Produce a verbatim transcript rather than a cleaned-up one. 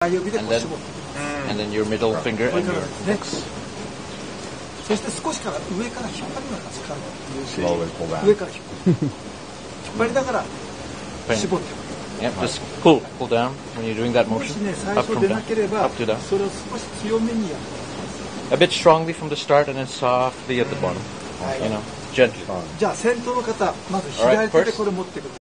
指でこう And 絞 then, っていきます。 and then your middle finger これ and から your ですね。 index. そして少しから上から引っ張りながら力を Slowly pull 上 down. から引っ張る。引っ張りながら Pen. 絞っていく。 Yep, just pull, pull down when you're doing that もし motion. ね、最 Up 初 from 出な down, ければ up to down. それを少し強めにやる。 A bit strongly from the start and then softly at the bottom. You know, gently. じゃあ先頭の方、まず左手でこれ持ってくる。